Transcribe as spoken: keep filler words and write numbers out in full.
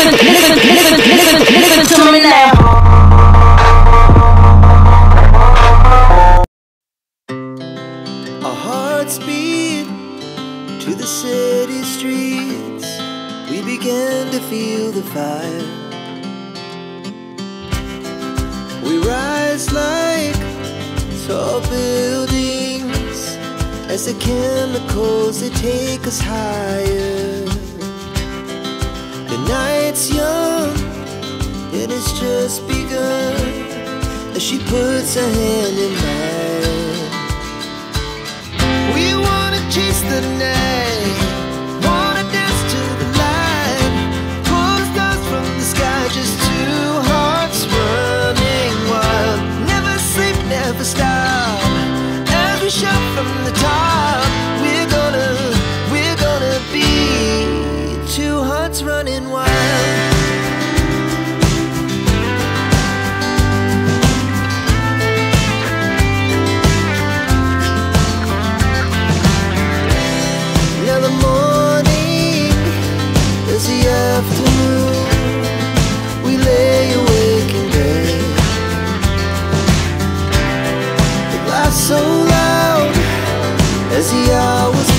listen, listen, listen, listen to me now. Our hearts beat to the city streets. We began to feel the fire. We rise like tall buildings as the chemicals, they take us higher. The night's young and it's just begun as she puts her hand in mine. We wanna chase the night, wanna dance to the light, pull the stars from the sky, just two hearts running wild. Never sleep, never stop, as we shout from the top. We're gonna, we're gonna be two hearts running wild. Now the morning is the afternoon. We lay awake in bed. The laughs so loud as the hours